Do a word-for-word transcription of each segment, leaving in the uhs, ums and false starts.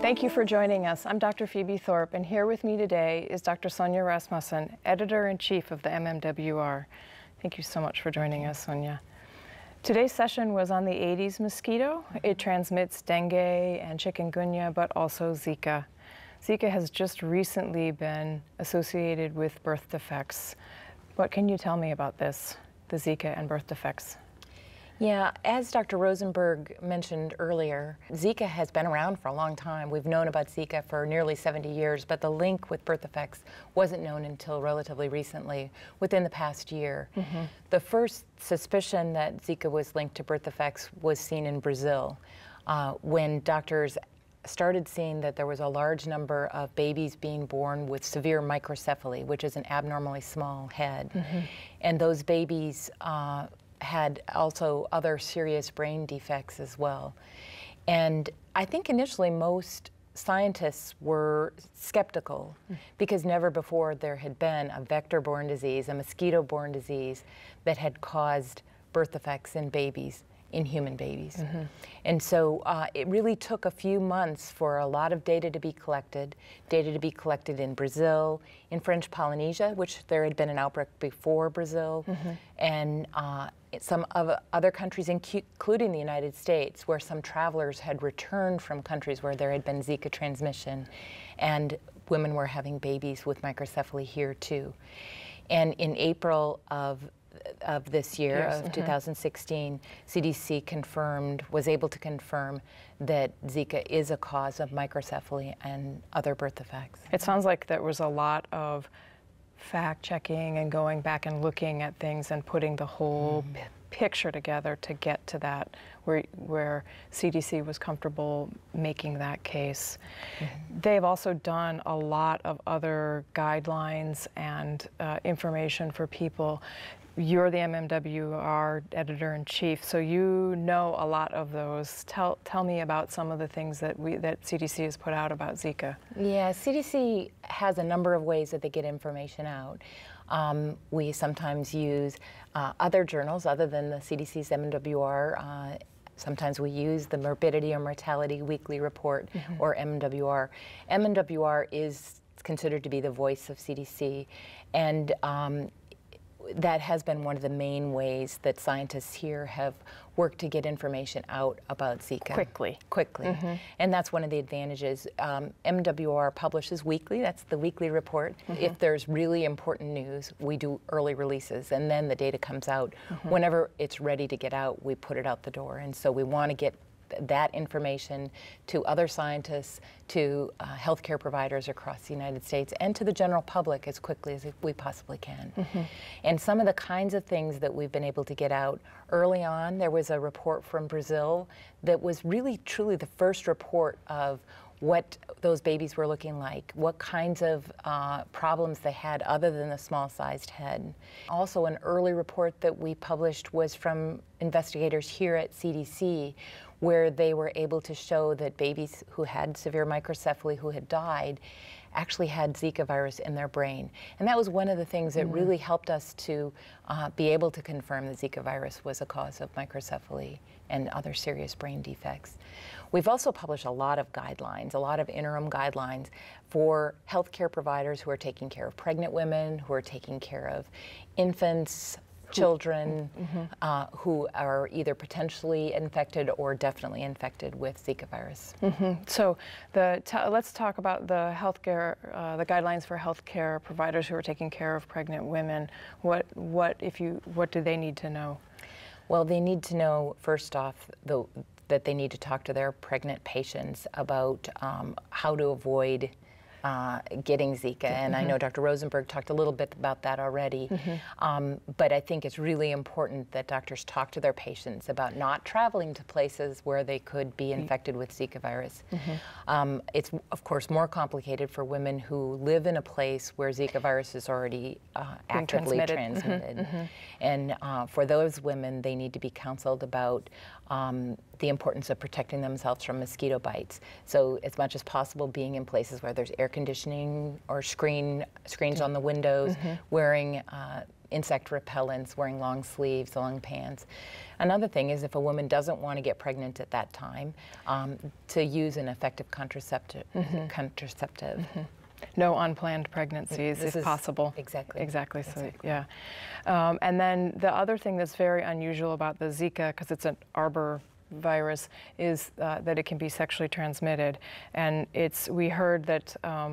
Thank you for joining us. I'm Doctor Phoebe Thorpe, and here with me today is Doctor Sonja Rasmussen, Editor-in-Chief of the M M W R. Thank you so much for joining us, Sonja. Today's session was on the Aedes mosquito. It transmits dengue and chikungunya, but also Zika. Zika has just recently been associated with birth defects. What can you tell me about this, the Zika and birth defects? Yeah, as Doctor Rosenberg mentioned earlier, Zika has been around for a long time. We've known about Zika for nearly seventy years, but the link with birth defects wasn't known until relatively recently, within the past year. Mm-hmm. The first suspicion that Zika was linked to birth defects was seen in Brazil, uh, when doctors started seeing that there was a large number of babies being born with severe microcephaly, which is an abnormally small head. Mm-hmm. And those babies uh, had also other serious brain defects as well. And I think initially most scientists were skeptical mm. because never before there had been a vector-borne disease, a mosquito-borne disease that had caused birth defects in babies, in human babies. Mm-hmm. And so uh, it really took a few months for a lot of data to be collected, data to be collected in Brazil, in French Polynesia, which there had been an outbreak before Brazil, mm-hmm. and uh, some of other countries, including the United States, where some travelers had returned from countries where there had been Zika transmission, and women were having babies with microcephaly here too. And in April of of this year, yes, of mm-hmm. two thousand sixteen, C D C confirmed, was able to confirm that Zika is a cause of microcephaly and other birth defects. It sounds like there was a lot of fact-checking and going back and looking at things and putting the whole mm. picture together to get to that, where, where C D C was comfortable making that case. Mm-hmm. They've also done a lot of other guidelines and uh, information for people. You're the M M W R Editor-in-Chief, so you know a lot of those. Tell, tell me about some of the things that, we, that C D C has put out about Zika. Yeah, C D C has a number of ways that they get information out. Um, we sometimes use uh, other journals other than the C D C's M M W R. Uh, Sometimes we use the Morbidity or Mortality Weekly Report, mm-hmm. or M M W R. M M W R is considered to be the voice of C D C, and um, that has been one of the main ways that scientists here have worked to get information out about Zika. Quickly. Quickly. Mm-hmm. And that's one of the advantages. Um, M W R publishes weekly, that's the weekly report. Mm-hmm. If there's really important news, we do early releases, and then the data comes out. Mm-hmm. Whenever it's ready to get out, we put it out the door. And so we want to get that information to other scientists, to uh, healthcare providers across the United States, and to the general public as quickly as we possibly can. Mm-hmm. And some of the kinds of things that we've been able to get out early on, there was a report from Brazil that was really truly the first report of what those babies were looking like, what kinds of uh, problems they had other than the small-sized head. Also, an early report that we published was from investigators here at C D C, where they were able to show that babies who had severe microcephaly, who had died, actually had Zika virus in their brain. And that was one of the things that mm. really helped us to uh, be able to confirm that Zika virus was a cause of microcephaly and other serious brain defects. We've also published a lot of guidelines, a lot of interim guidelines for healthcare providers who are taking care of pregnant women, who are taking care of infants, children mm-hmm. uh, who are either potentially infected or definitely infected with Zika virus. Mm-hmm. So the t let's talk about the healthcare, uh, the guidelines for healthcare providers who are taking care of pregnant women. What, what, if you, what do they need to know? Well, they need to know, first off, the, that they need to talk to their pregnant patients about um, how to avoid Uh, getting Zika, and mm-hmm. I know Doctor Rosenberg talked a little bit about that already, mm-hmm. um, but I think it's really important that doctors talk to their patients about not traveling to places where they could be infected with Zika virus. Mm-hmm. um, it's, of course, more complicated for women who live in a place where Zika virus is already uh, actively transmitted. transmitted. Mm-hmm. Mm-hmm. And uh, for those women, they need to be counseled about um, the importance of protecting themselves from mosquito bites. So as much as possible being in places where there's air conditioning or screen screens on the windows, mm-hmm. wearing uh, insect repellents, wearing long sleeves, long pants. Another thing is if a woman doesn't want to get pregnant at that time, um, to use an effective contraceptive. Mm-hmm. contraceptive. Mm-hmm. No unplanned pregnancies, this if possible. Exactly. Exactly. So, exactly. yeah. Um, and then the other thing that's very unusual about the Zika, because it's an arbor virus, is uh, that it can be sexually transmitted. And it's we heard that um,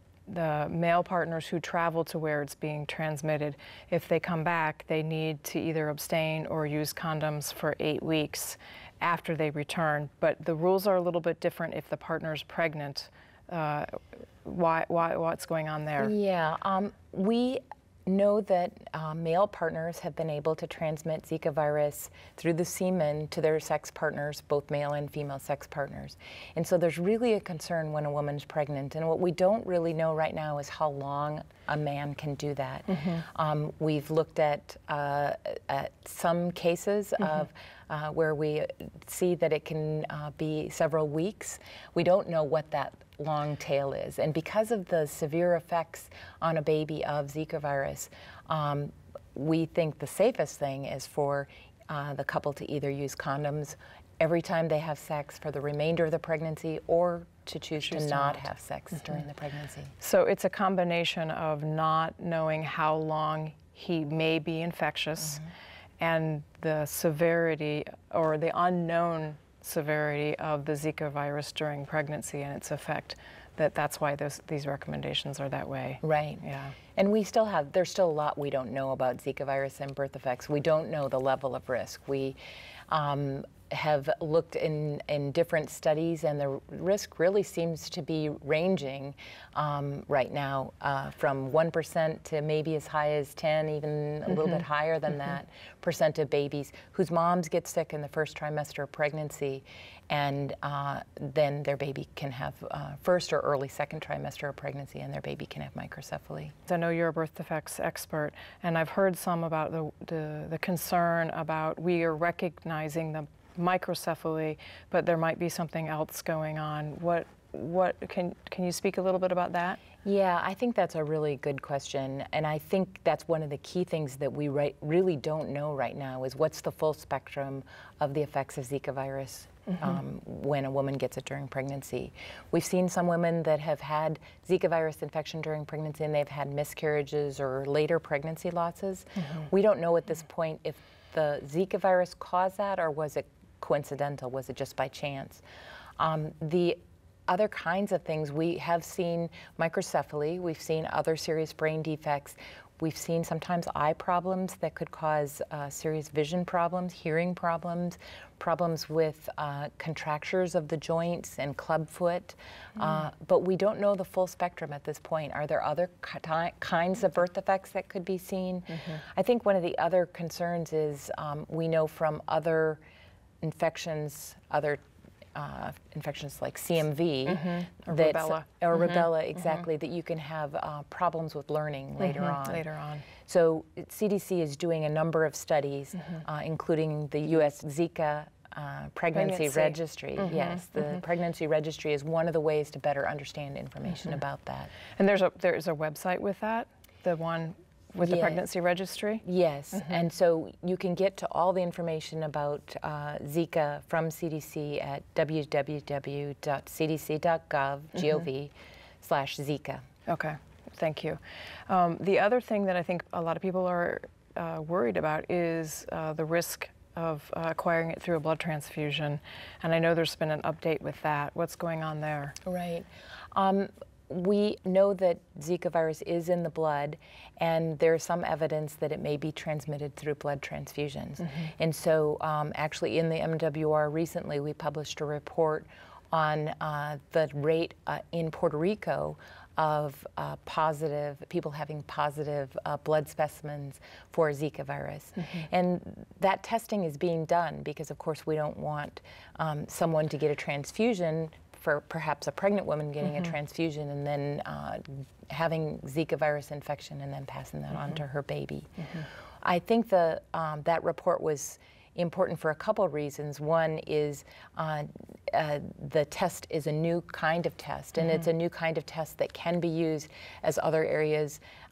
the male partners who travel to where it's being transmitted, if they come back, they need to either abstain or use condoms for eight weeks after they return. But the rules are a little bit different if the partner's pregnant. Uh, why, why, what's going on there? Yeah, um, we know that uh, male partners have been able to transmit Zika virus through the semen to their sex partners, both male and female sex partners. And so there's really a concern when a woman's pregnant. And what we don't really know right now is how long a man can do that. Mm-hmm. um, we've looked at, uh, at some cases mm-hmm. of uh, where we see that it can uh, be several weeks. We don't know what that long tail is. And because of the severe effects on a baby of Zika virus, um, we think the safest thing is for uh, the couple to either use condoms every time they have sex for the remainder of the pregnancy, or to choose, choose to not, not have sex mm-hmm. during the pregnancy. So it's a combination of not knowing how long he may be infectious mm-hmm. and the severity or the unknown severity of the Zika virus during pregnancy and its effect, that that's why those, these recommendations are that way. Right. Yeah. And we still have, there's still a lot we don't know about Zika virus and birth effects. We don't know the level of risk. We um, have looked in, in different studies, and the risk really seems to be ranging um, right now uh, from one percent to maybe as high as ten, even a mm-hmm. little bit higher than mm-hmm. that, percent of babies whose moms get sick in the first trimester of pregnancy, and uh, then their baby can have uh, first or early second trimester of pregnancy, and their baby can have microcephaly. I know you're a birth defects expert, and I've heard some about the, the, the concern about we are recognizing the microcephaly, but there might be something else going on. What, what can, can you speak a little bit about that? Yeah, I think that's a really good question, and I think that's one of the key things that we right, really don't know right now is what's the full spectrum of the effects of Zika virus mm-hmm. um, when a woman gets it during pregnancy. We've seen some women that have had Zika virus infection during pregnancy and they've had miscarriages or later pregnancy losses. Mm-hmm. We don't know at this point if the Zika virus caused that or was it coincidental, was it just by chance? Um, the other kinds of things, we have seen microcephaly, we've seen other serious brain defects, we've seen sometimes eye problems that could cause uh, serious vision problems, hearing problems, problems with uh, contractures of the joints and clubfoot, mm. uh, but we don't know the full spectrum at this point. Are there other ki kinds of birth defects that could be seen? Mm-hmm. I think one of the other concerns is um, we know from other infections, other uh, infections like C M V, mm-hmm. or that, rubella, or mm-hmm. rubella exactly, mm-hmm. that you can have uh, problems with learning later mm-hmm. on. Later on. So C D C is doing a number of studies, mm-hmm. uh, including the U S Zika uh, pregnancy, pregnancy registry. Mm-hmm. Yes, the mm-hmm. pregnancy registry is one of the ways to better understand information mm-hmm. about that. And there's a there's a website with that, the one with yeah. the pregnancy registry? Yes, mm-hmm. and so you can get to all the information about uh, Zika from C D C at w w w dot c d c dot gov mm-hmm. slash Zika. Okay, thank you. Um, the other thing that I think a lot of people are uh, worried about is uh, the risk of uh, acquiring it through a blood transfusion, and I know there's been an update with that. What's going on there? Right. Um, We know that Zika virus is in the blood, and there's some evidence that it may be transmitted through blood transfusions. Mm-hmm. And so um, actually in the M W R recently we published a report on uh, the rate uh, in Puerto Rico of uh, positive, people having positive uh, blood specimens for Zika virus. Mm-hmm. And that testing is being done because of course we don't want um, someone to get a transfusion for perhaps a pregnant woman getting mm-hmm. a transfusion and then uh, having Zika virus infection and then passing that mm-hmm. on to her baby. Mm-hmm. I think the, um, that report was important for a couple of reasons. One is uh, uh, the test is a new kind of test, and mm-hmm. it's a new kind of test that can be used as other areas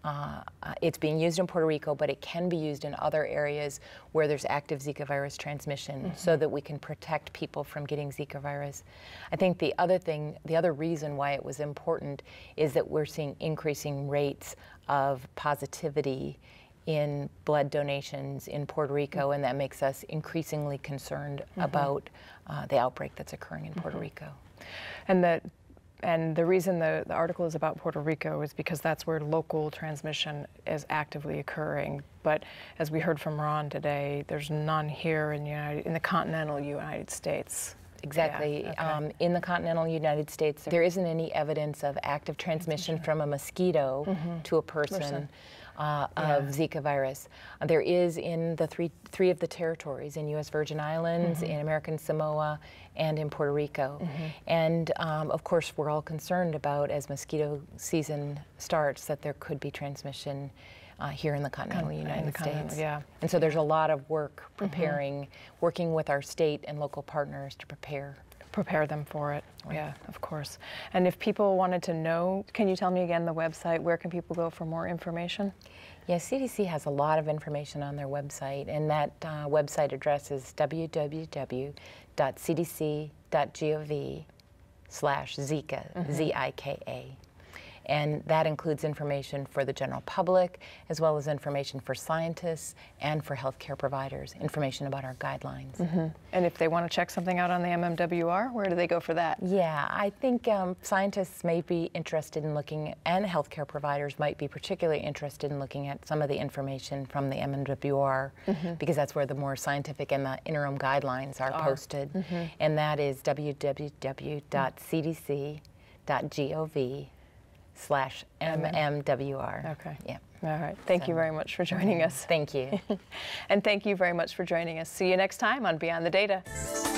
Uh, it's being used in Puerto Rico, but it can be used in other areas where there's active Zika virus transmission, mm-hmm. so that we can protect people from getting Zika virus. I think the other thing, the other reason why it was important is that we're seeing increasing rates of positivity in blood donations in Puerto Rico, mm-hmm. and that makes us increasingly concerned mm-hmm. about uh, the outbreak that's occurring in Puerto mm-hmm. Rico. And that And the reason the, the article is about Puerto Rico is because that's where local transmission is actively occurring. But as we heard from Ron today, there's none here in the, United, in the continental United States. Exactly. Yeah, okay. um, in the continental United States, there isn't any evidence of active transmission from a mosquito mm-hmm. to a person. person. Uh, yeah. of Zika virus. Uh, there is in the three, three of the territories, in U S Virgin Islands, mm-hmm. in American Samoa, and in Puerto Rico. Mm-hmm. And um, of course, we're all concerned about, as mosquito season starts, that there could be transmission uh, here in the continental Con United the States. Continental, yeah. And so there's a lot of work preparing, mm-hmm. working with our state and local partners to prepare. Prepare them for it, right. Yeah, of course. And if people wanted to know, can you tell me again the website? Where can people go for more information? Yes, C D C has a lot of information on their website, and that uh, website address is w w w dot c d c dot gov slash Zika, mm-hmm. Z I K A. And that includes information for the general public, as well as information for scientists and for healthcare providers, information about our guidelines. Mm-hmm. And if they want to check something out on the M M W R, where do they go for that? Yeah, I think um, scientists may be interested in looking, and healthcare providers might be particularly interested in looking at some of the information from the M M W R, mm-hmm. because that's where the more scientific and the interim guidelines are, are. posted. Mm-hmm. And that is w w w dot c d c dot gov slash M M W R. Okay. Yeah. All right. Thank so, you very much for joining us. Thank you. And thank you very much for joining us. See you next time on Beyond the Data.